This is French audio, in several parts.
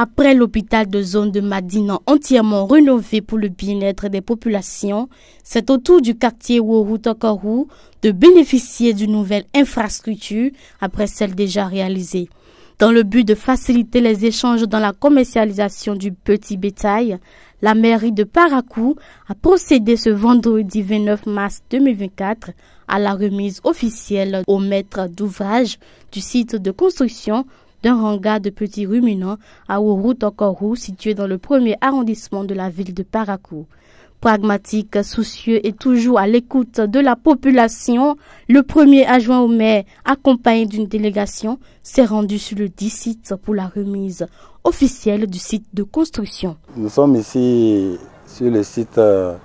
Après l'hôpital de zone de Madina entièrement rénové pour le bien-être des populations, c'est au tour du quartier Woro-Tokorou de bénéficier d'une nouvelle infrastructure après celle déjà réalisée. Dans le but de faciliter les échanges dans la commercialisation du petit bétail, la mairie de Parakou a procédé ce vendredi 29 mars 2024 à la remise officielle au maître d'ouvrage du site de construction d'un hangar de petits ruminants à Woro-Tokorou, situé dans le 1er arrondissement de la ville de Parakou. Pragmatique, soucieux et toujours à l'écoute de la population, le premier adjoint au maire, accompagné d'une délégation, s'est rendu sur le dit site pour la remise officielle du site de construction. Nous sommes ici sur le site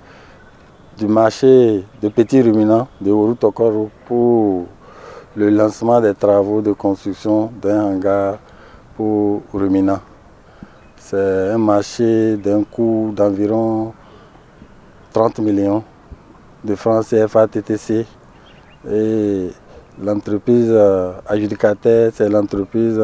du marché de petits ruminants de Woro-Tokorou pour le lancement des travaux de construction d'un hangar pour ruminants. C'est un marché d'un coût d'environ 30 millions de francs CFA TTC et l'entreprise adjudicataire, c'est l'entreprise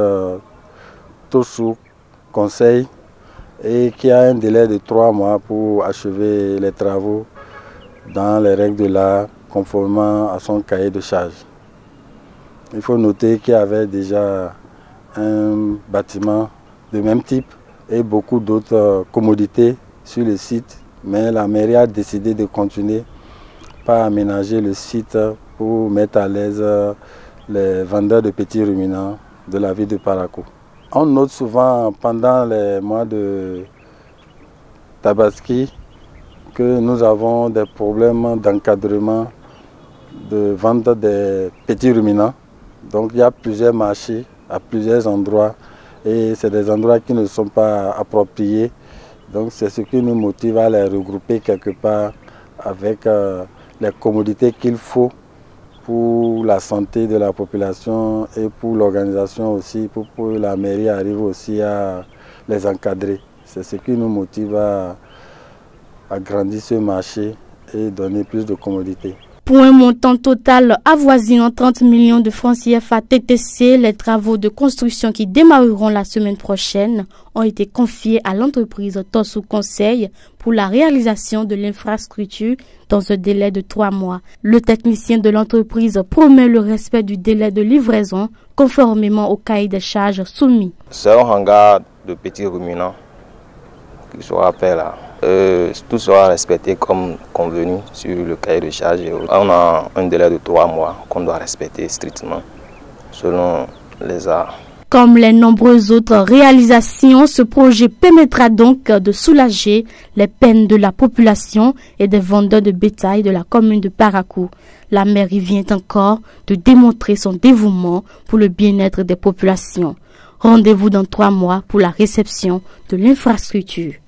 Tosu Conseil et qui a un délai de 3 mois pour achever les travaux dans les règles de l'art conformément à son cahier de charge. Il faut noter qu'il y avait déjà un bâtiment de même type et beaucoup d'autres commodités sur le site, mais la mairie a décidé de continuer par aménager le site pour mettre à l'aise les vendeurs de petits ruminants de la ville de Parakou. On note souvent pendant les mois de Tabaski que nous avons des problèmes d'encadrement de vente des petits ruminants. Donc il y a plusieurs marchés à plusieurs endroits et c'est des endroits qui ne sont pas appropriés. Donc c'est ce qui nous motive à les regrouper quelque part avec les commodités qu'il faut pour la santé de la population et pour l'organisation aussi, pour que la mairie arrive aussi à les encadrer. C'est ce qui nous motive à agrandir ce marché et donner plus de commodités. Pour un montant total avoisinant 30 millions de francs CFA TTC, les travaux de construction qui démarreront la semaine prochaine ont été confiés à l'entreprise Tosu Conseil pour la réalisation de l'infrastructure dans un délai de 3 mois. Le technicien de l'entreprise promet le respect du délai de livraison conformément au cahier des charges soumis. C'est un hangar de petits ruminants qui sera fait là. Tout sera respecté comme convenu sur le cahier de charge. On a un délai de 3 mois qu'on doit respecter strictement selon les arts. Comme les nombreuses autres réalisations, ce projet permettra donc de soulager les peines de la population et des vendeurs de bétail de la commune de Parakou. La mairie vient encore de démontrer son dévouement pour le bien-être des populations. Rendez-vous dans 3 mois pour la réception de l'infrastructure.